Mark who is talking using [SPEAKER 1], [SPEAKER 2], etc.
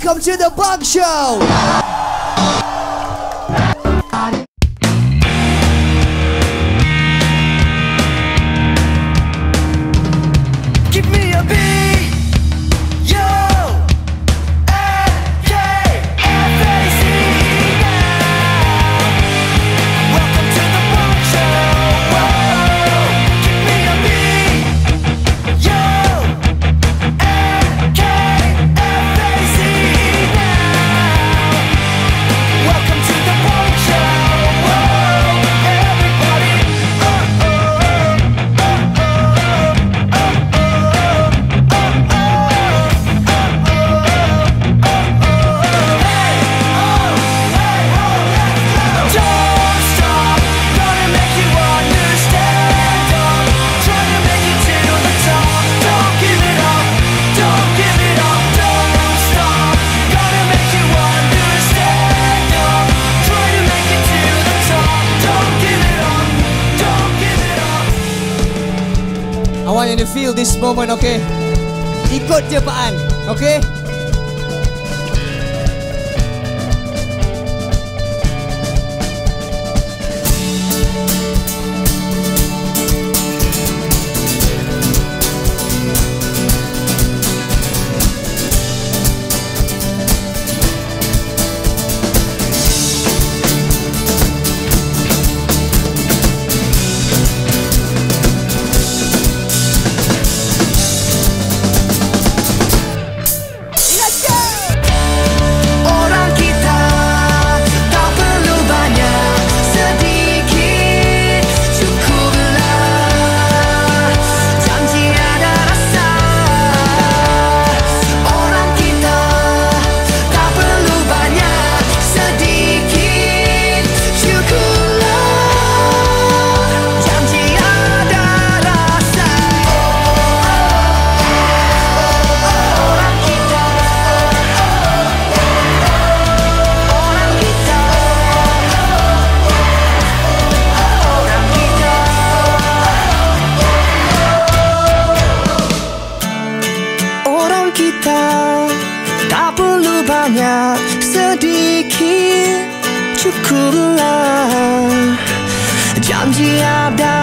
[SPEAKER 1] Welcome to the Bug Show.
[SPEAKER 2] Give me a beat, yo, N-K-F-A-C-E now. Welcome to the Bug Show. Give me a beat, yo, N-K-F-A-C-E now. Welcome to the Bug Show. Everybody, don't stop, gonna make you understand. Don't try to make it to the top. Don't give it up, don't give it up. Don't stop, gonna make you understand. Don't try to make it to the top. Don't give it up, don't give it up.
[SPEAKER 1] I want you to feel this moment, okay? Ikut je Paan, okay?
[SPEAKER 2] Orang kita tak perlu banyak, sedikit cukuplah. Janji ada rasa. Orang kita tak perlu banyak, sedikit cukuplah. Janji ada rasa. Orang kita, orang kita tak perlu banyak, sedikit cukuplah. Janji ada